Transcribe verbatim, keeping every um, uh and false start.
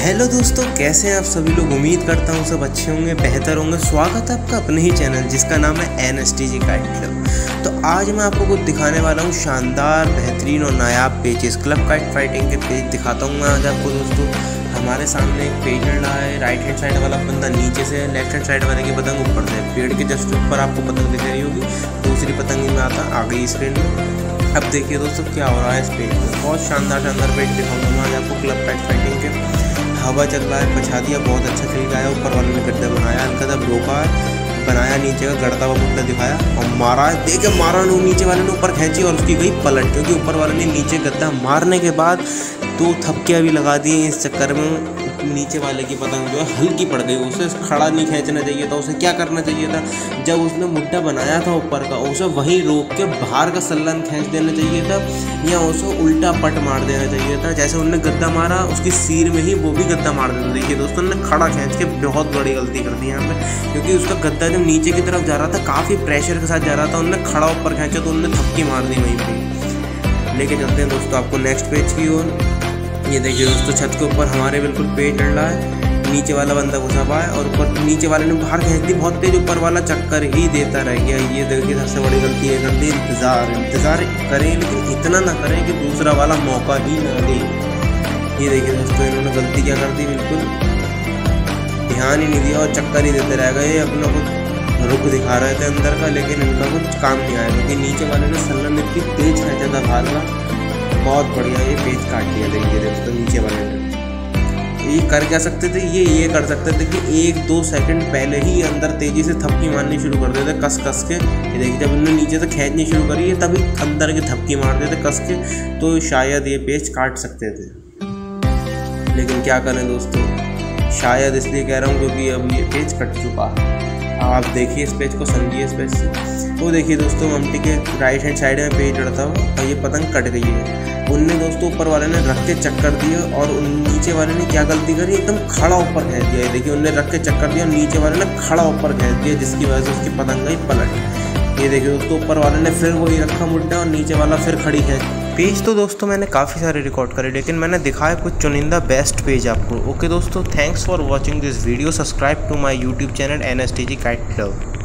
Hello दोस्तों, कैसे हैं आप सभी लोग। उम्मीद करता हूँ सब अच्छे होंगे, बेहतर होंगे। स्वागत है आपका अपने ही चैनल जिसका नाम है N S T G kite club. तो आज मैं आपको कुछ दिखाने वाला हूँ शानदार, बेहतरीन और नायाब पेजेस। क्लब काइट फाइटिंग के पेज दिखाता हूँ मैं आज आपको दोस्तों। हमारे सामने एक पेज रहा है, राइट हैंड साइड वाला बंदा नीचे से, लेफ्ट हैंड साइड वाले की पतंग ऊपर से। पेड़ के जस्ट ऊपर आपको पतंग दिख रही होगी, दूसरी पतंग में आता आ गई स्क्रीन में। अब देखिए दोस्तों क्या हो रहा है इस पेज में। बहुत शानदार शानदार पेज दिखाऊंगा मैं आज आपको क्लब काइट फाइटिंग के। हवा चल रहा है, पछा दिया, बहुत अच्छा खेल रहा है। ऊपर वाले ने गड्ढा बनाया, हल्का सा रोका है, बनाया नीचे का गड़ता हुआ मुद्दा दिखाया और मारा है। देखे मारा ने नीचे वाले ने ऊपर खींची और उसकी गई पलट, क्योंकि ऊपर वाले ने नीचे गद्दा मारने के बाद दो थपकियाँ भी लगा दी। इस चक्कर में नीचे वाले की पतंग जो है हल्की पड़ गई। उसे खड़ा नहीं खींचना चाहिए था। उसे क्या करना चाहिए था, जब उसने मुद्दा बनाया था ऊपर का, उसे वहीं रोक के बाहर का सल्लन खींच देना चाहिए था, या उसे उल्टा पट मार देना चाहिए था। जैसे उन्होंने गद्दा मारा, उसकी सिर में ही वो भी गद्दा मार देना। देखिए दोस्तों, ने खड़ा खींच के बहुत बड़ी गलती कर दी यहाँ पे, क्योंकि उसका गद्दा जब नीचे की तरफ जा रहा था, काफ़ी प्रेशर के साथ जा रहा था, उन्होंने खड़ा ऊपर खींचा तो उन्होंने थपकी मार दी वहीं पर। लेके चलते हैं दोस्तों आपको नेक्स्ट पेज की ओर। ये देखिए दोस्तों, छत के ऊपर हमारे बिल्कुल पेज लड़ रहा है। नीचे वाला बंदा घुसा हुआ है और ऊपर नीचे वाले ने बाहर खींच दी बहुत तेज, ऊपर वाला चक्कर ही देता रह गया। ये देखिए सबसे बड़ी गलती है कर दी। इंतज़ार इंतज़ार करें, लेकिन इतना ना करें कि दूसरा वाला मौका ही ना दे। ये देखिए दोस्तों, इन्होंने गलती क्या कर दी, बिल्कुल ध्यान ही नहीं दिया और चक्कर ही देते रह गए। अपना कुछ रुख दिखा रहे थे अंदर का, लेकिन इनका कुछ काम नहीं आया, क्योंकि नीचे वाले ने सल्लन इतनी तेज खींचा था बाहर का। बहुत बढ़िया ये पेज काट दिया। देखिए दोस्तों, नीचे वाले ने ये कर क्या सकते थे, ये ये कर सकते थे कि एक दो सेकंड पहले ही अंदर तेज़ी से थपकी मारनी शुरू कर देते कस कस के। ये देखिए, जब उन्होंने नीचे से खींचनी शुरू करी है तभी अंदर की थपकी मार देते कस के, तो शायद ये पेज काट सकते थे। लेकिन क्या करें दोस्तों, शायद इसलिए कह रहा हूँ क्योंकि अब ये पेज कट चुका है। आप देखिए इस पेज को, समझिए इस पेज से। तो देखिए दोस्तों, ममटी के राइट हैंड साइड में पेज लड़ता हुआ और ये पतंग कट गई है। उनने दोस्तों ऊपर वाले ने रख के चक्कर दिए और उन नीचे वाले ने क्या गलती करी, एकदम खड़ा ऊपर खींच दिया। देखिए उनने रख के चक्कर दिया, नीचे वाले ने खड़ा ऊपर खींच दिया, जिसकी वजह से उसकी पतंग गई पलट। ये देखिए दोस्तों, ऊपर वाले ने फिर वही रखा मुद्दा और नीचे वाला फिर खड़ी है। पेज तो दोस्तों मैंने काफ़ी सारे रिकॉर्ड करे, लेकिन मैंने दिखाया कुछ चुनिंदा बेस्ट पेज आपको। ओके दोस्तों, thanks for watching this video. Subscribe to my YouTube channel N S T G kite club.